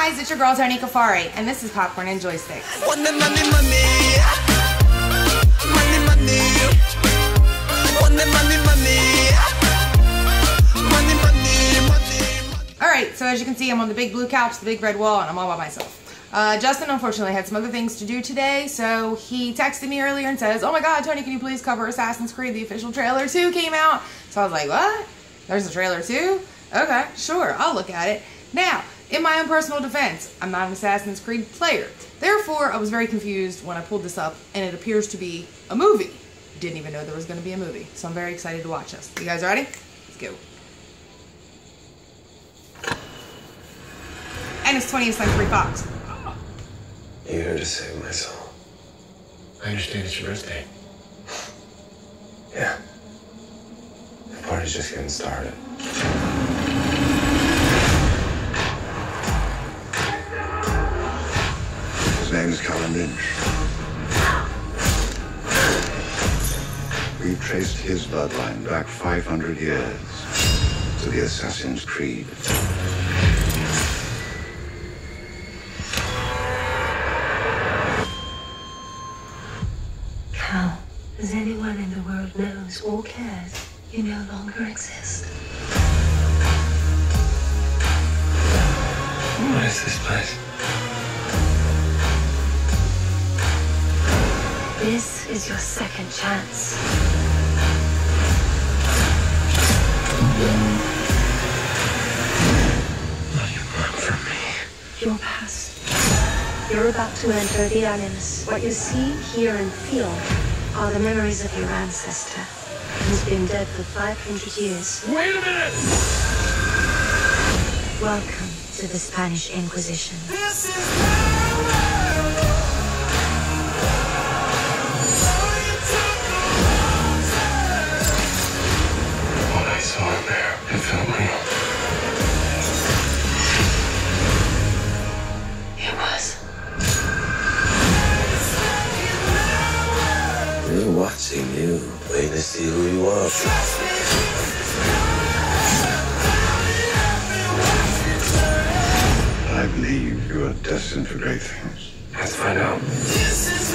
guys, it's your girl Tony Kafari, and this is Popcorn and Joysticks. Alright, so as you can see, I'm on the big blue couch, the big red wall, and I'm all by myself. Justin unfortunately had some other things to do today, so he texted me earlier and says, "Oh my god, Tony, can you please cover Assassin's Creed? The official trailer 2 came out." So I was like, "What? There's a trailer 2? Okay, sure, I'll look at it." Now, in my own personal defense, I'm not an Assassin's Creed player. Therefore, I was very confused when I pulled this up, and it appears to be a movie. Didn't even know there was going to be a movie, so I'm very excited to watch this. You guys ready? Let's go. And it's 20th Century Fox. You're here to save my soul. I understand it's your birthday. Yeah. The party's just getting started. His name's Colin Lynch. We've traced his bloodline back 500 years to the Assassin's Creed. How does anyone in the world knows or cares you no longer exist? What is this place? This is your second chance. What do you want from me? Your past. You're about to enter the Animus. What you see, hear, and feel are the memories of your ancestor, who's been dead for 500 years. Wait a minute! Welcome to the Spanish Inquisition. This is my world. What I saw in there, it felt real. It was. We're watching you, waiting to see who you are. I believe you are destined for great things. Let's find out. This is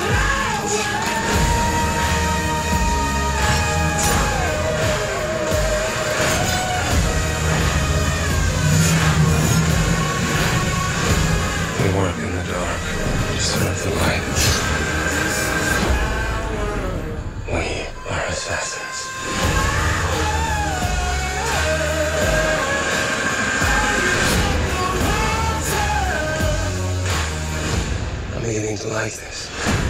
we work in the dark to serve the light. We are assassins. I'm beginning to like this.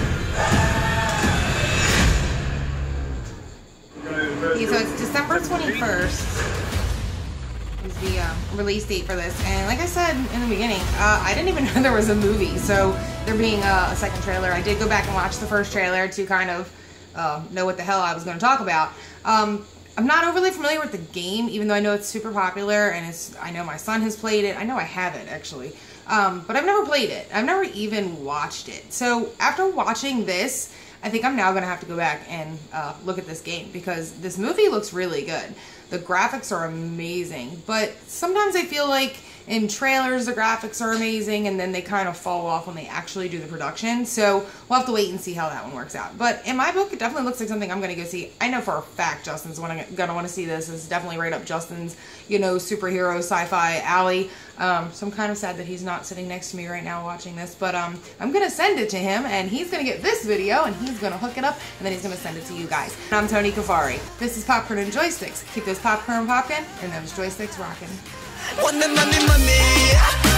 Okay, so it's December 21st is the release date for this, and like I said in the beginning, I didn't even know there was a movie, so there being a second trailer, I did go back and watch the first trailer to kind of know what the hell I was going to talk about. I'm not overly familiar with the game, even though I know it's super popular, and I know my son has played it. I know I haven't, actually. But I've never played it. I've never even watched it. So after watching this, I think I'm now going to have to go back and look at this game, because this movie looks really good. The graphics are amazing, but sometimes I feel like in trailers the graphics are amazing and then they kind of fall off when they actually do the production. So we'll have to wait and see how that one works out. But in my book, it definitely looks like something I'm going to go see. I know for a fact Justin's going to want to see this. It's definitely right up Justin's, you know, superhero sci-fi alley. So I'm kind of sad that he's not sitting next to me right now watching this, but I'm going to send it to him, and he's going to get this video, and he's going to hook it up, and then he's going to send it to you guys. I'm Tony Kafari. This is Popcorn and Joysticks. Keep those popcorn popping, and those joysticks rocking. Money, money, money.